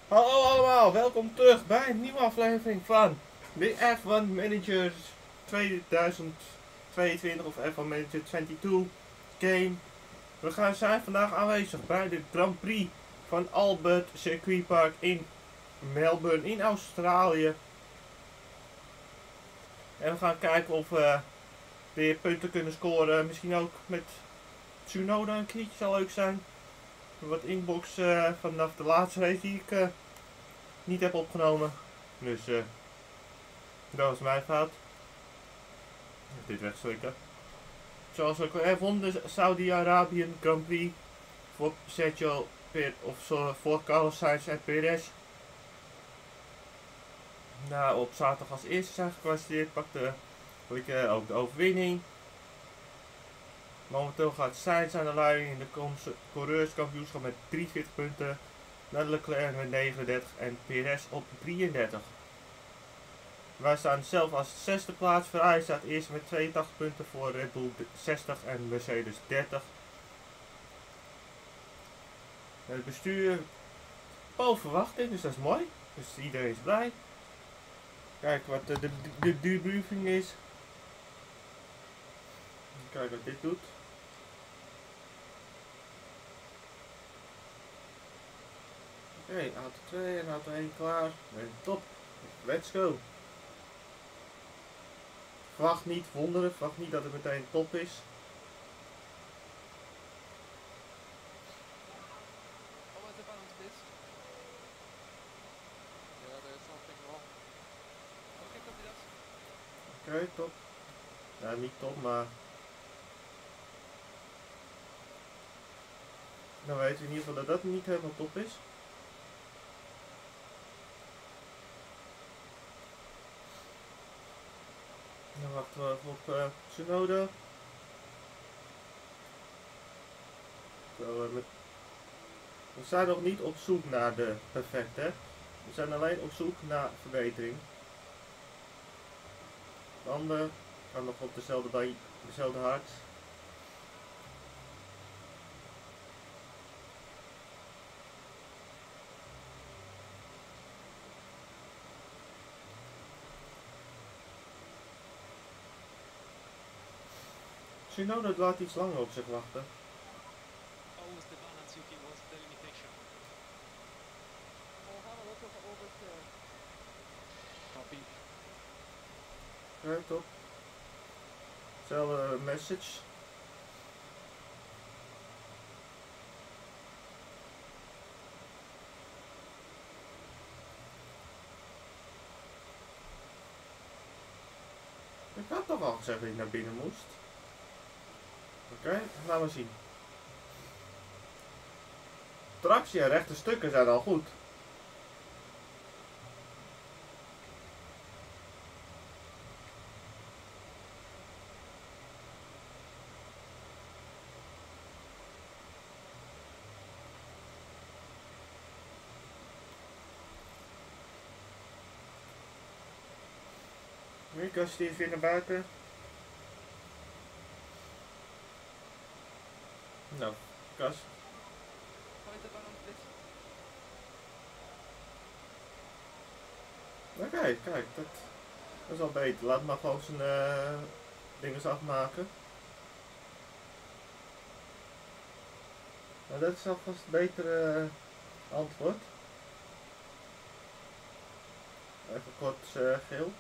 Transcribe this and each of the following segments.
Hallo allemaal, welkom terug bij een nieuwe aflevering van de F1 Manager 2022 of F1 Manager 22 game. We zijn vandaag aanwezig bij de Grand Prix van Albert Circuit Park in Melbourne in Australië. En we gaan kijken of we weer punten kunnen scoren. Misschien ook met Tsunoda een keertje zal leuk zijn. Wat inbox vanaf de laatste race die ik niet heb opgenomen. Dus dat was mijn fout. Dit wegslikken. Zoals ook won de Saudi-Arabië Grand Prix voor Sergio voor Carlos Sainz en Perez. Nou, op zaterdag als eerste zijn gekwalificeerd, pakte ook de overwinning. Momenteel gaat Sainz aan de leiding in de coureurskampioenschap met 43 punten. Leclerc met 39 en Perez op 33. Wij staan zelf als zesde plaats. Ferrari staat eerst met 82 punten voor Red Bull 60 en Mercedes 30. Het bestuur boven verwachting, dus dat is mooi. Dus iedereen is blij. Kijk wat de debriefing is. Kijk wat dit doet. Oké, auto 2 en auto 1 klaar. En top. Let's go. Verwacht niet wonderen, verwacht niet dat het meteen top is. Oké, top. Nou, niet top, maar... Dan weten we in ieder geval dat dat niet helemaal top is. Dan wachten we even op Tsunoda. We zijn nog niet op zoek naar de perfecte. We zijn alleen op zoek naar verbetering. Banden gaan nog op dezelfde hart. Tsunoda laat iets langer op zich wachten. Ja, top. Zelfde message. Ik had toch al gezegd dat ik naar binnen moest. Oké, laten we zien. Tractie en rechte stukken zijn al goed. Nu kast die weer naar buiten. Nou, kast. Oké, kijk, dat is al beter. Laat maar gewoon zijn dingen afmaken. Nou, dat is alvast een betere antwoord. Even kort geel.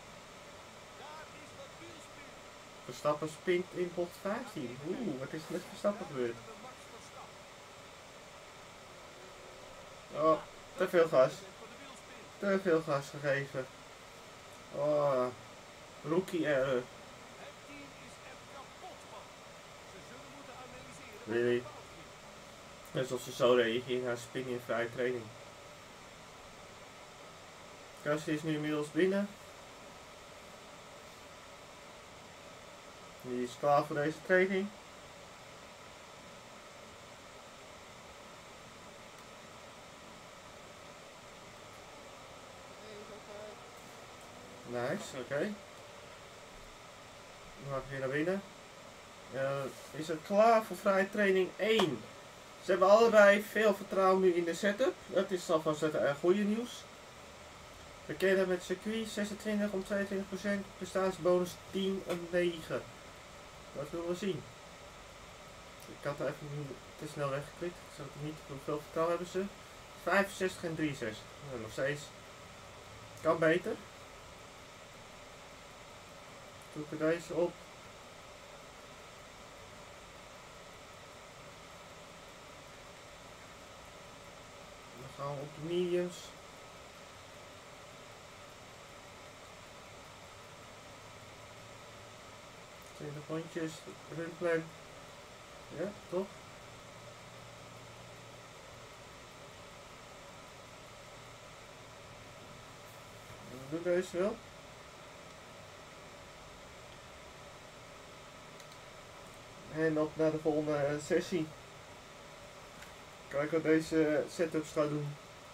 Verstappen spint in bocht 15. Oeh, wat is er met Verstappen gebeurd? Oh, te veel gas. Te veel gas gegeven. Oh, rookie error. Really? Net als ze zo reageren naar spin in vrije training. Gasly is nu inmiddels binnen. Die is klaar voor deze training. Nice, oké. Dan ga ik weer naar binnen. Is het klaar voor vrije training 1. Ze hebben allebei veel vertrouwen nu in de setup. Dat is alvast het goede nieuws. We kennen met circuit 26 om 22%, prestatiebonus 10 om 9. Dat willen we zien. Ik had er even te snel weggeklikt. Ik zag niet hoeveel vertrouwen hebben ze. 65 en 63. Nou, nog steeds. Kan beter. Zoeken deze op. Dan gaan we op de mediums. 20 rondjes, runplan. Ja, toch? Doe deze wel. En op naar de volgende sessie. Kijk wat deze setups gaat doen.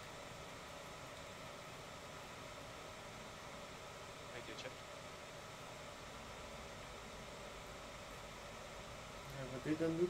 En wat dit dan doet.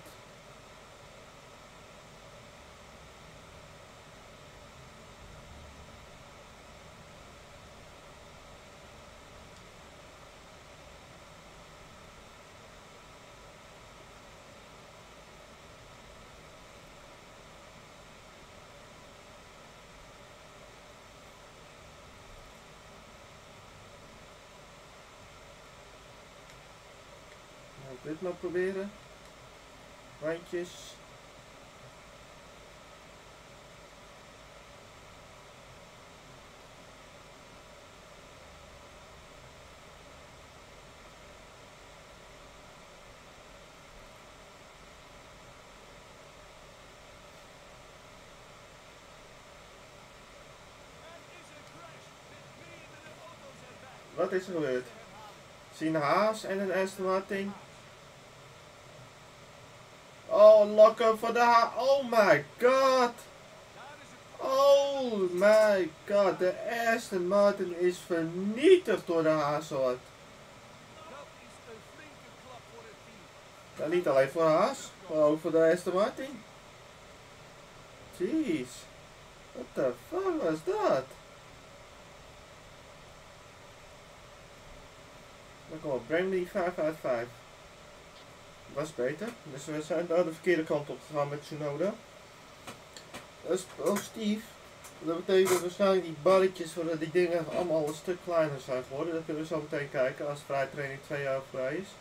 Dit maar proberen. Randjes. Wat is er gebeurd? Zien Haas en een Aston Martin. Oh, lokken voor de Haas. Oh my god. Oh my god. De Aston Martin is vernietigd door de Haas. Ja, niet alleen voor Haas, maar ook voor de Aston Martin. Jeez. What the fuck was dat? Dan kom op, Bramley 5 uit 5. Was beter. Dus we zijn daar de verkeerde kant op gegaan met Tsunoda. Dat is positief. Dat betekent dat waarschijnlijk die barretjes voor die dingen allemaal een stuk kleiner zijn geworden. Dat kunnen we zo meteen kijken als vrijtraining 2 jaar vrij is.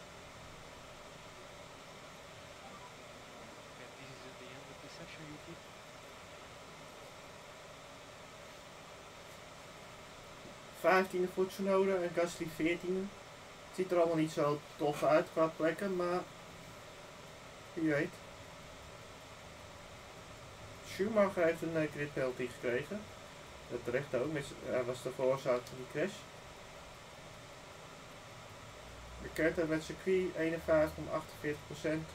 Vijftiende voor Tsunoda en Gasly 14e. Ziet er allemaal niet zo tof uit qua plekken, maar wie weet. Schumacher heeft een grid penalty gekregen. Dat terecht ook, hij was de veroorzaker van die crash. De Kerten met circuit 51 om 48%.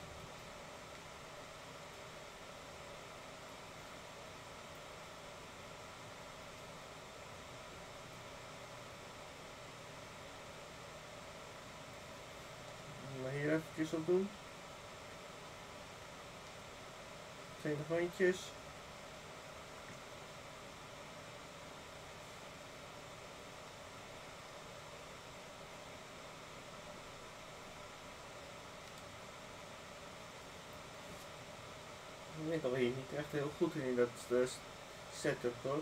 Hier even op doen. 20 rondjes. Ik weet dat we hier niet echt heel goed in dat setup hoor.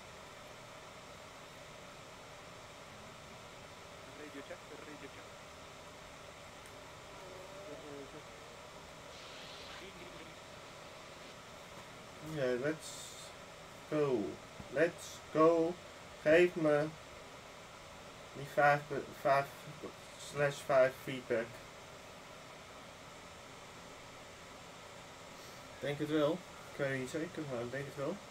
Ja, let's go. Let's go. Geef me die 5/5 feedback. Ik denk het wel. Ik weet het niet zeker, maar ik denk het wel.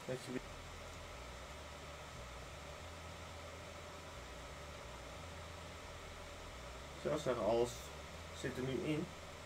Dat je... Ik zou zeggen, alles zit er nu in.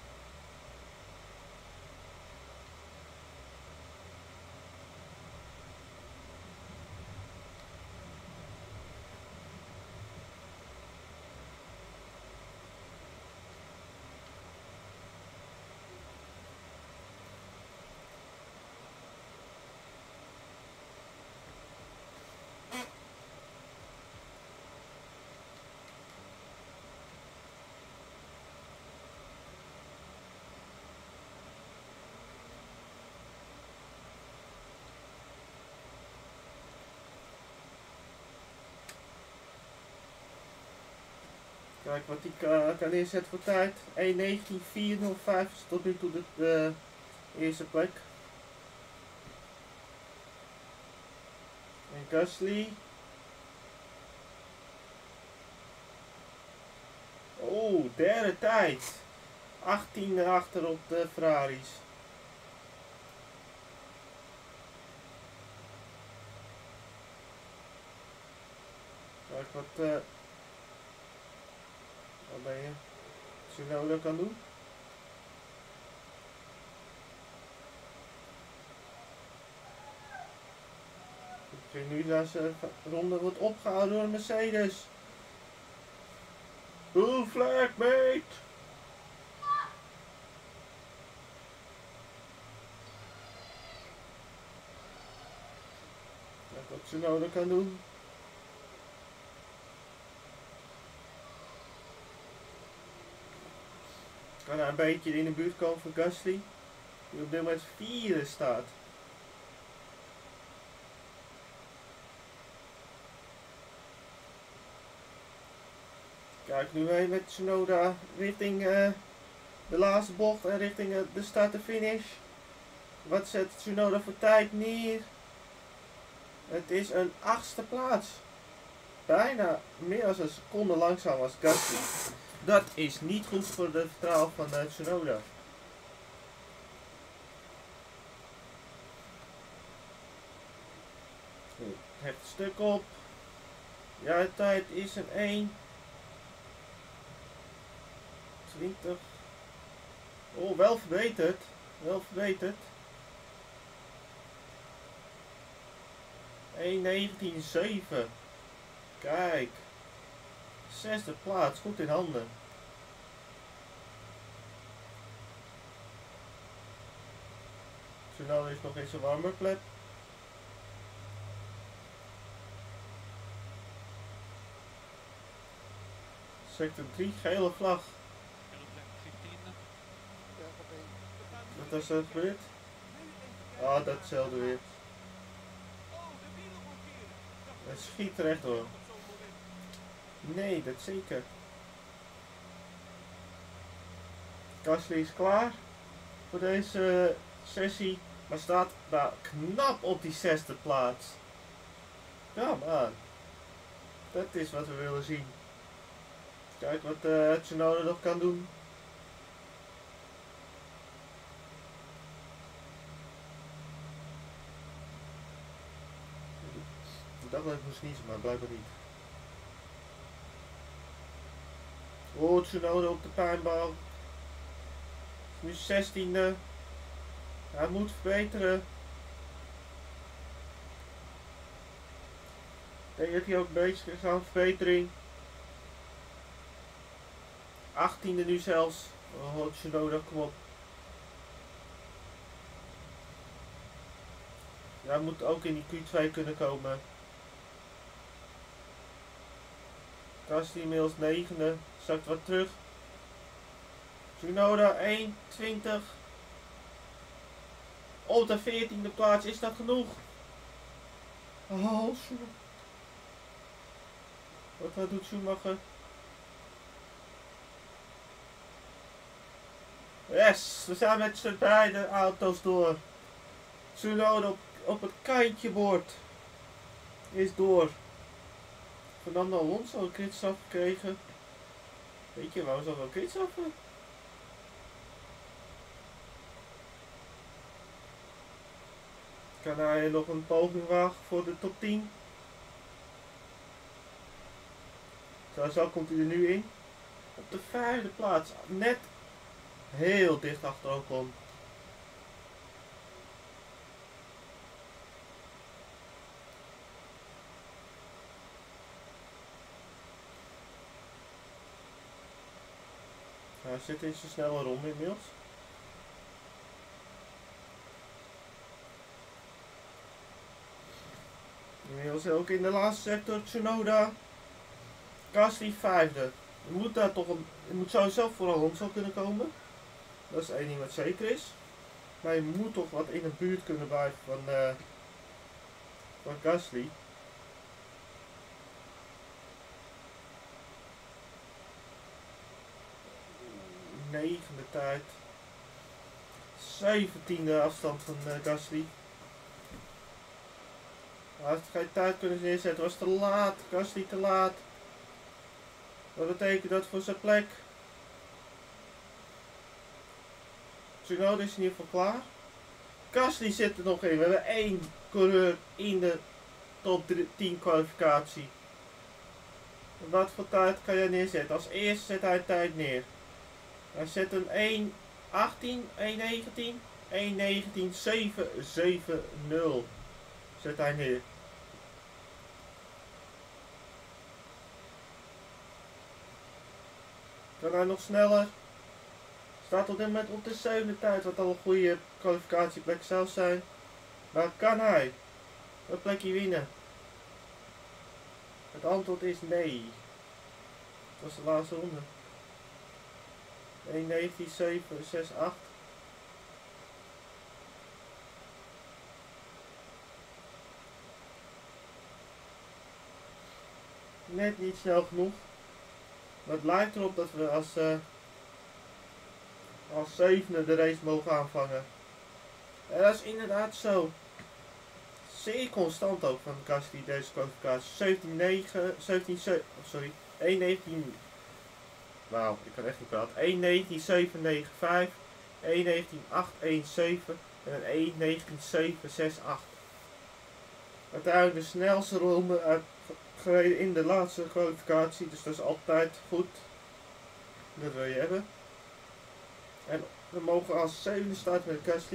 Kijk wat ik kan inzetten voor tijd. 1.19.405 is tot nu toe de eerste plek. En Gasly. Oh, derde tijd. 18e achter op de Ferraris. Kijk wat ben je? Tsunoda kan doen. Ik zie nu dat ze ronde wordt opgehouden door Mercedes. Blue flag, mate! Kijk wat Tsunoda kan doen. Kan hij een beetje in de buurt komen van Gasly, die op dit moment 4 staat. Kijk nu heen met Tsunoda richting de laatste bocht en richting de start en finish. Wat zet Tsunoda voor tijd neer? Het is een 8e plaats. Bijna meer dan een seconde langzamer als Gasly. Dat is niet goed voor de vertrouwen van Tsunoda. Het stuk op. Ja, de tijd is een 1. 20. Oh, wel verbeterd. Wel verbeterd. 1.19.7. Kijk. 6e plaats. Goed in handen. Tsunoda is nog eens een warme plek. Sector 3, gele vlag. Wat is er gebeurd? Ah, datzelfde weer. Het schiet er echt door. Nee, dat zeker. Gasly is klaar voor deze sessie, maar staat daar knap op die 6e plaats. Come on. Dat is wat we willen zien. Kijk wat Tsunoda nog kan doen. Ik dacht dat ik moest niezen, maar blijkbaar niet. Oh, Tsunoda op de pijnbal. Nu 16e. Hij moet verbeteren. Ik denk dat hij ook bezig is aan verbetering. 18e nu zelfs. Oh, Tsunoda, kom op. Hij moet ook in die Q2 kunnen komen. Gasly inmiddels 9e. Zakt wat terug. Tsunoda 1.20. Op de 14e plaats, is dat genoeg? Oh, wat doet Schumacher? Yes, we zijn met z'n beide auto's door. Tsunoda op het kantje boord. Is door. Fernando Alonso een kritsaf gekregen. Weet je, waarom zou wel kritsaffen? Kan hij nog een poging wagen voor de top 10? Zo komt hij er nu in. Op de 5e plaats. Net heel dicht achter Ocon. Hij zit in zijn snelle ronde inmiddels. Inmiddels ook in de laatste sector Tsunoda. Gasly 5e. Je moet daar toch je moet sowieso voor Alonso kunnen komen. Dat is één ding wat zeker is. Maar je moet toch wat in de buurt kunnen blijven van Gasly. 9e tijd. 17e afstand van Gasly. Hij heeft geen tijd kunnen neerzetten. Was te laat. Gasly te laat. Wat betekent dat voor zijn plek? Tsunoda is in ieder geval klaar. Gasly zit er nog in. We hebben 1 coureur in de top 10 kwalificatie. Wat voor tijd kan jij neerzetten? Als eerste zet hij tijd neer. Hij zet een 1.18, 1.19, 1.19, 7.70 zet hij neer. Kan hij nog sneller? Staat op dit moment op de 7e tijd, wat al een goede kwalificatieplek zou zijn. Maar kan hij een plekje winnen? Het antwoord is nee. Dat was de laatste ronde. 1.19, 7, 6, 8. Net niet snel genoeg. Maar het lijkt erop dat we als 7e de race mogen aanvangen. En dat is inderdaad zo. Zeer constant ook van Gasly deze kwalificatie. 1.19, wauw, ik kan echt niet praten. 1.19.795, 1.19.817 en een 1.19.768. Uiteindelijk de snelste ronde gereden in de laatste kwalificatie, dus dat is altijd goed. Dat wil je hebben. En we mogen als 7e starten met Gasly.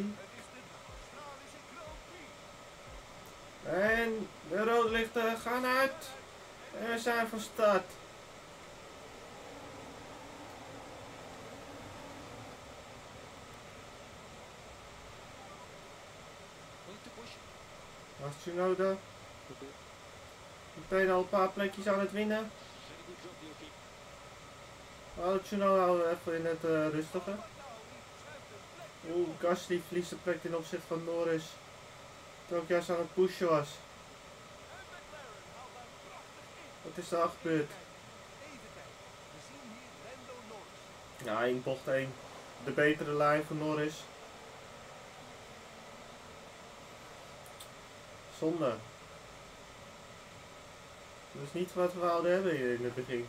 En de rode lichten gaan uit. En we zijn van start. Als Tsunoda. Meteen al een paar plekjes aan het winnen. Oh, Tsunoda even in het rustige. Oeh, Gasly verliest de plek ten opzichte van Norris. Die ook juist aan het pushen was. Wat is daar gebeurd? Ja, in bocht 1. De betere lijn van Norris. Zonde. Dat is niet wat we wouden hebben hier in het begin.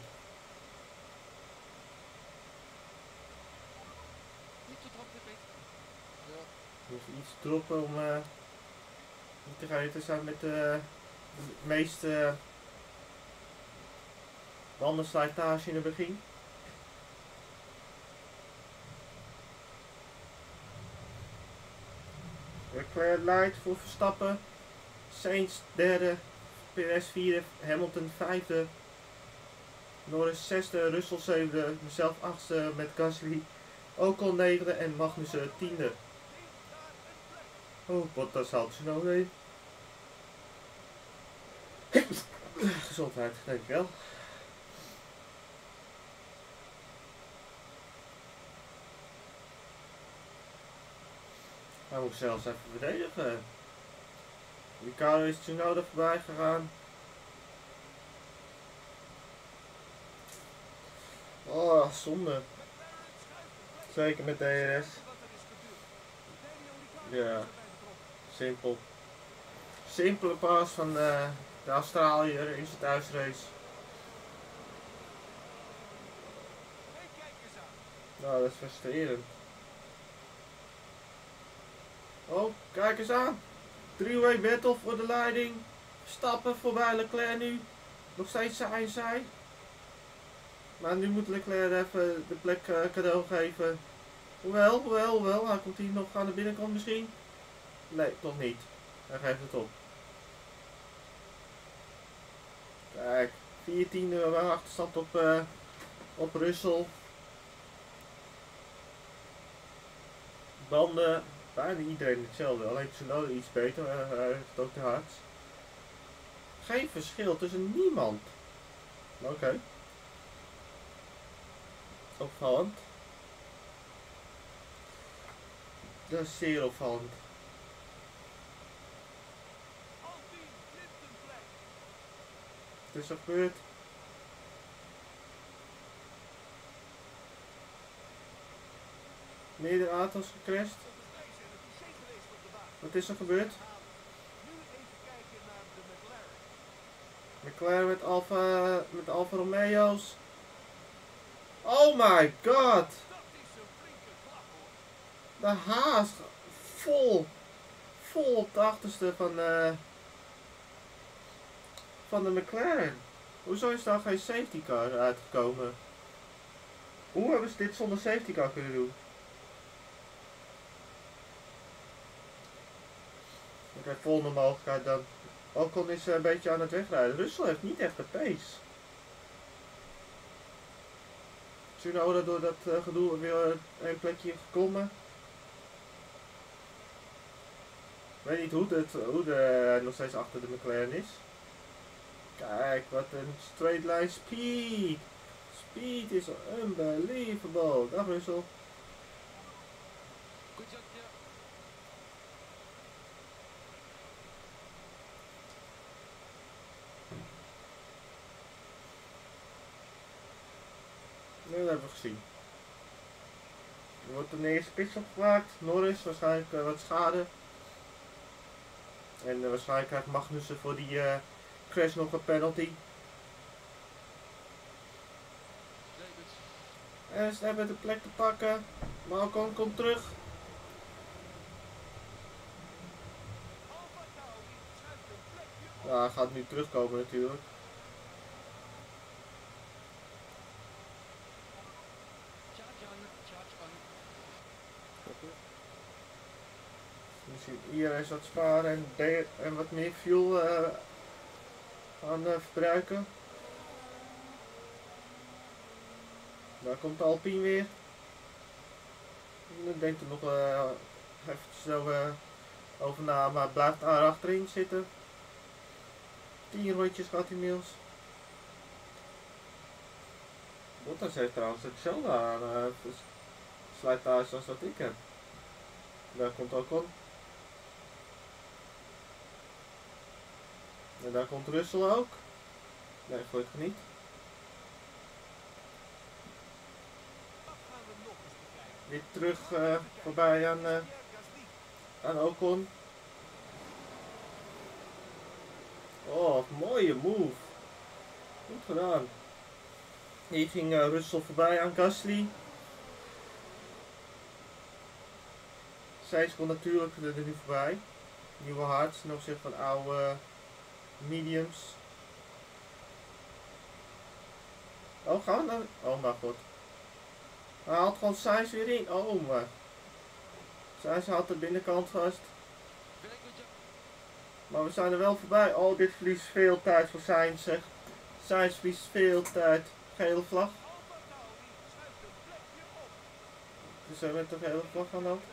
We moeten iets droppen om niet te rijden te zijn met de meeste bandenslijtage in het begin. Leclerc leidt voor Verstappen. Sainz 3e, Perez 4e, Hamilton 5e, Norris 6e, Russell 7e, mezelf 8e met Gasly, Ocon 9e en Magnussen 10e. Oh, Bottas haalt ze nou mee. Gezondheid, dankjewel. Hij moet zelfs even verdedigen. Ricardo is Tsunoda voorbij gegaan. Oh, zonde. Zeker met DRS. Ja, simpel. Simpele pas van de Australiër in zijn thuisrace. Nou, dat is frustrerend. Oh, kijk eens aan. Three-way battle voor de leiding. Stappen voorbij Leclerc nu. Nog steeds zij. Maar nu moet Leclerc even de plek cadeau geven. Hoewel. Hij komt hier nog aan de binnenkant misschien. Nee, toch niet. Hij geeft het op. Kijk, 14e achterstand op Russell. Banden, bijna iedereen hetzelfde. Alleen Tsunoda iets beter. Hij heeft het ook te hard. Geen verschil tussen niemand. Oké. Opvallend. Dat is zeer opvallend. Wat is er gebeurd? Meerdere auto's gecrashed. Wat is er gebeurd? McLaren met Alfa Romeo's. Oh my god! De Haas vol op de achterste van de McLaren. Hoezo is daar geen safety car uitgekomen? Hoe hebben ze dit zonder safety car kunnen doen? Oké, volgende mogelijkheid dan. Ocon is een beetje aan het wegrijden. Russell heeft niet echt de pace. Tsunoda door dat gedoe weer een plekje gekomen. Ik weet niet hoe de nog steeds achter de McLaren is. Kijk, wat een straight line speed. Speed is unbelievable. Dag Russell. Nee, dat hebben we gezien. Er wordt een eerste pitch opgemaakt. Norris waarschijnlijk wat schade. En waarschijnlijk krijgt Magnussen voor die crash nog een penalty. En ze hebben de plek te pakken. Maar Ocon komt terug. Ja, hij gaat nu terugkomen natuurlijk. Misschien hier eens wat sparen en wat meer fuel gaan verbruiken. Daar komt de Alpine weer. Ik denk er nog even zo over na, maar blijft daar achterin zitten. 10 rondjes gaat inmiddels. Bottas heeft trouwens hetzelfde aan slijtage als dat ik heb. Daar komt Ocon. En daar komt Russell ook. Nee, gelukkig niet. Weer terug voorbij aan Ocon. Oh, mooie move. Goed gedaan. Hier ging Russell voorbij aan Gasly. Zij komt natuurlijk er nu voorbij. Nieuwe hards ten opzichte van oude mediums. Oh, gaan we dan? Oh mijn god. Hij haalt gewoon Sainz weer in. Oh maar. Sainz haalt de binnenkant vast. Maar we zijn er wel voorbij. Oh, dit verliest veel tijd voor Sainz, zeg. Sainz verliest veel tijd. Gele vlag. Dus we met de gele vlag gaan ook.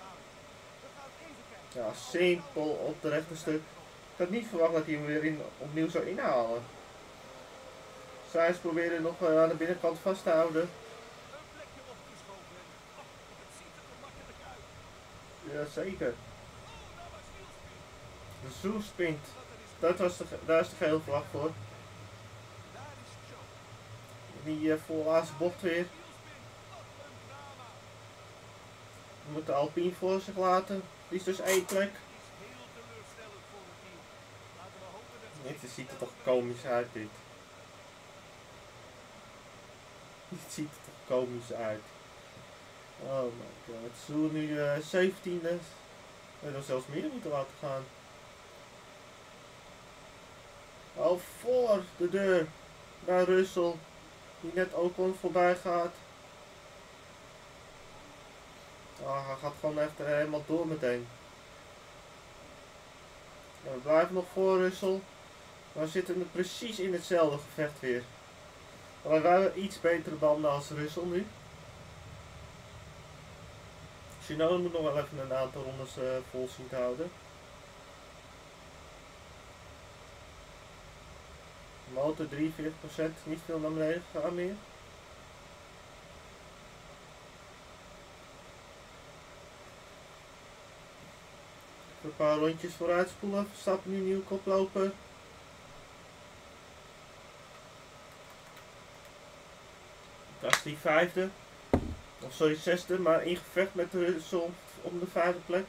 Ja, simpel op de rechterstuk. Ik had niet verwacht dat hij hem weer opnieuw zou inhalen. Sainz probeerde nog aan de binnenkant vast te houden. Jazeker. De Zoe spint. Daar is de gele vlag voor. Die voorlaatste bocht weer. We moeten Alpine voor zich laten. Die is dus 1 plek. Dit ziet er toch komisch uit dit. Dit ziet er toch komisch uit. Oh my god. Zoe nu 17e. We hadden zelfs meer moeten laten gaan. Oh, voor de deur. Bij Russell. Die net Ocon voorbij gaat. Oh, hij gaat gewoon echt helemaal door meteen. Ja, we blijven nog voor Russell. Maar we zitten er precies in hetzelfde gevecht weer. Maar wij hebben iets betere banden als Russell nu. Tsunoda moet nog wel even een aantal rondes vol zien te houden. Motor 43%, niet veel naar beneden gegaan meer. Even een paar rondjes vooruit spoelen. Verstappen nu nieuw koploper. Gasly vijfde. Of sorry, zesde, maar in gevecht met de Russell om de vijfde plek.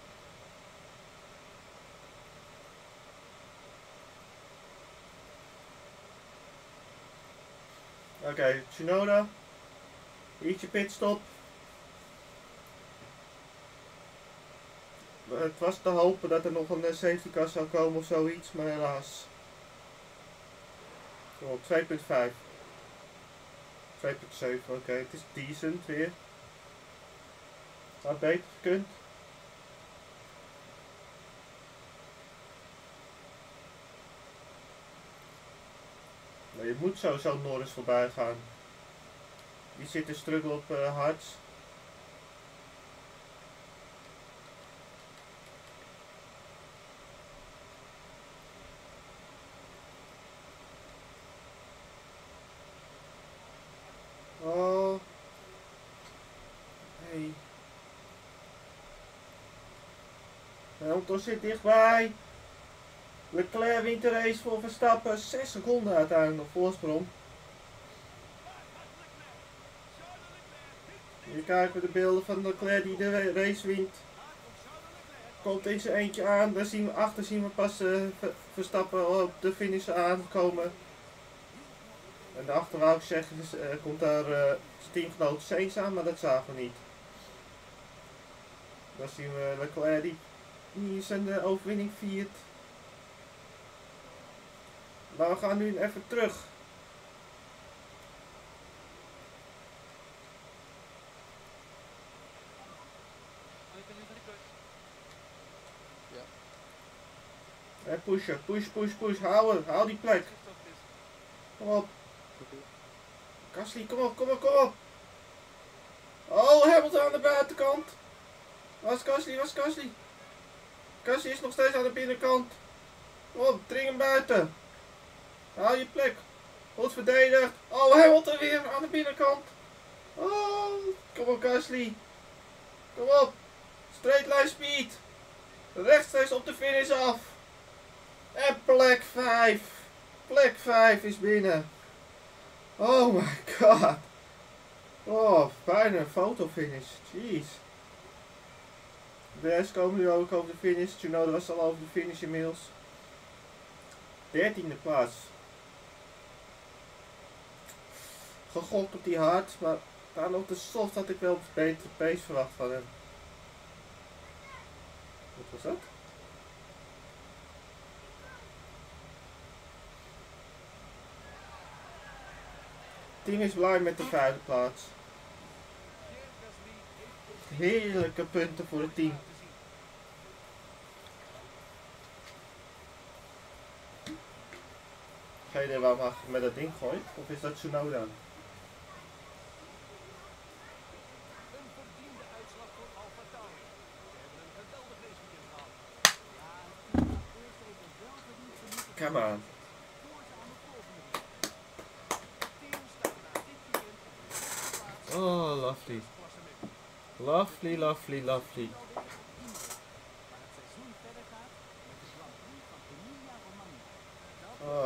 Oké, Tsunoda. Ietsje pitstop. Het was te hopen dat er nog een safety car zou komen of zoiets, maar helaas. Oh, 2.5. 2.7, oké, het is decent weer. Had beter gekund. Maar je moet sowieso Norris voorbij gaan. Die zit te struggelen op hards. Oh. Hey. Hamilton zit dichtbij. Leclerc wint de race voor Verstappen. 6 seconden uiteindelijk nog voorsprong. Hier kijken we de beelden van Leclerc die de race wint. Komt in zijn eentje aan. Daar zien we achter zien we pas Verstappen op de finish aankomen. En daarachter wou ik zeggen, komt daar zijn teamgenoot Sainz aan, maar dat zagen we niet. Dan zien we Leclerc die zijn overwinning viert. Maar we gaan nu even terug. En pushen, push, hou die plek. Kom op. Gasly, kom op. Oh, Hamilton aan de buitenkant. Waar is Gasly? Gasly is nog steeds aan de binnenkant. Kom op, dring hem buiten. Hou je plek. Goed verdedigd. Oh, Hamilton weer aan de binnenkant. Oh, kom op Gasly. Kom op. Straight line speed. Rechtstreeks op de finish af. En plek 5. Plek 5 is binnen. Oh my god. Oh, bijna een fotofinish. Jeez. De rest komen nu ook over de finish. Tsunoda was al over de finish inmiddels. 13e plaats. Gegokt op die hard, maar aan op de soft had ik wel een betere pace verwacht van hem. Wat was dat? Het team is blij met de 5e plaats. Heerlijke punten voor het team. Geen idee waarom hij met dat ding gooit, of is dat Tsunoda? Come on. Oh, lovely. Lovely. Oh.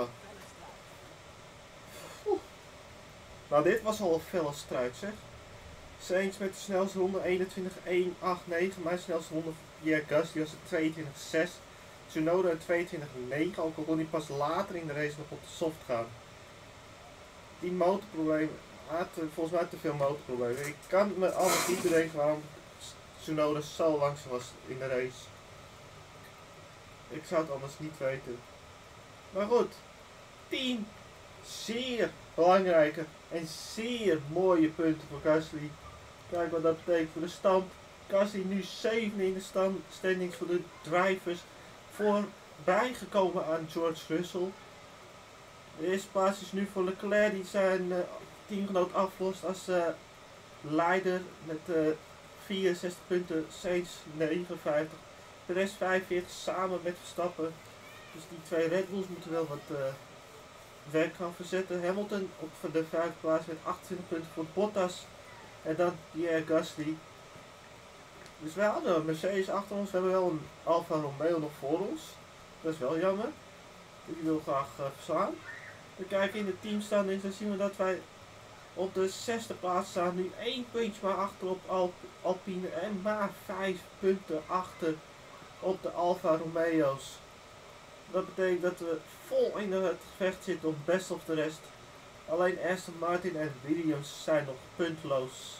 Nou, dit was al een felle strijd, zeg. Sainz met de snelste ronde 21.189. Mijn snelste ronde Pierre Gasly was het 22.6. Tsunoda 22.9. Ook al kon hij pas later in de race nog op de soft gaan. Die motorproblemen. Had volgens mij te veel motorproblemen. Ik kan me alles niet bedenken waarom Tsunoda zo langzaam was in de race. Ik zou het anders niet weten. Maar goed, 10 zeer belangrijke en zeer mooie punten voor Gasly. Kijk wat dat betekent voor de stand. Gasly nu 7 in de standings voor de drivers. Voorbijgekomen aan George Russell. De eerste plaats is nu voor Leclerc, die zijn teamgenoot aflost als leider met 64 punten, Sainz 59, Perez 45 samen met Verstappen. Dus die twee Red Bulls moeten wel wat werk gaan verzetten. Hamilton op de vijfde plaats met 28 punten voor Bottas en dan Pierre Gasly. Dus we hadden een Mercedes achter ons, we hebben wel een Alfa Romeo nog voor ons. Dat is wel jammer. Die wil graag verslaan. We kijken in de teamstandings, dan zien we dat wij op de 6e plaats staan. Nu 1 puntje maar achter op Alpine en maar 5 punten achter op de Alfa Romeo's. Dat betekent dat we vol in het gevecht zitten om best of de rest. Alleen Aston Martin en Williams zijn nog puntloos.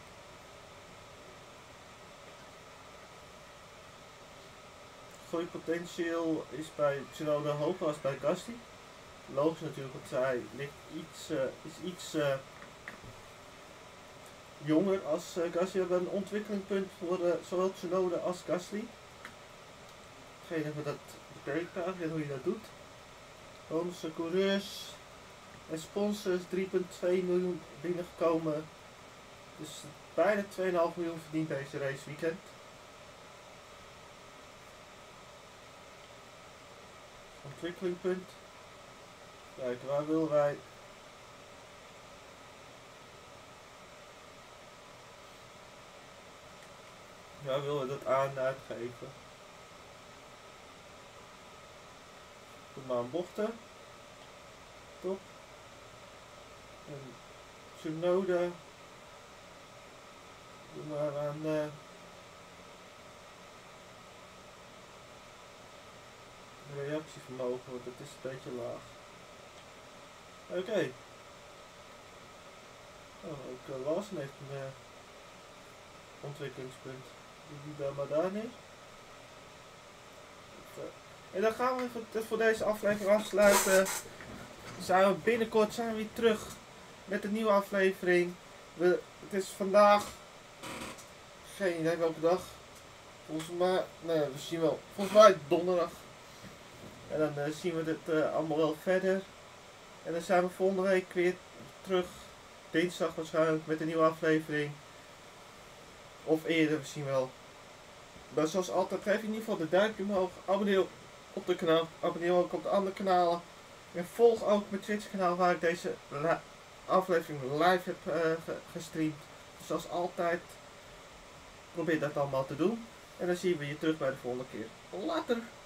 Groeipotentieel is bij Tsunoda hoger als bij Gasly. Logisch natuurlijk, want zij is iets jonger als Gasly. We hebben een ontwikkelingpunt voor zowel Tsunoda als Gasly. Geen idee wat dat betekent en hoe je dat doet. Bonussen, coureurs en sponsors 3,2 miljoen binnengekomen. Dus bijna 2,5 miljoen verdiend deze raceweekend. Ontwikkelingpunt. Kijk, waar willen wij? Waar willen we dat aan uitgeven? Doe maar aan bochten. Top. En Tsunoda. Doe maar aan reactievermogen, want het is een beetje laag. Oké. Oh, ook Lawson heeft een ontwikkelingspunt. Doe die dan maar daar neer. En dan gaan we voor deze aflevering afsluiten. Binnenkort zijn we weer terug met een nieuwe aflevering. Het is vandaag, geen idee welke dag. Volgens mij, nee, we zien wel. Volgens mij donderdag. En dan zien we dit allemaal wel verder. En dan zijn we volgende week weer terug. Dinsdag waarschijnlijk met een nieuwe aflevering. Of eerder, we zien wel. Maar zoals altijd, geef in ieder geval de duimpje omhoog. Abonneer op het kanaal. Abonneer ook op de andere kanalen. En volg ook mijn Twitch kanaal waar ik deze aflevering live heb gestreamd. Dus zoals altijd, probeer dat allemaal te doen. En dan zien we je terug bij de volgende keer. Later!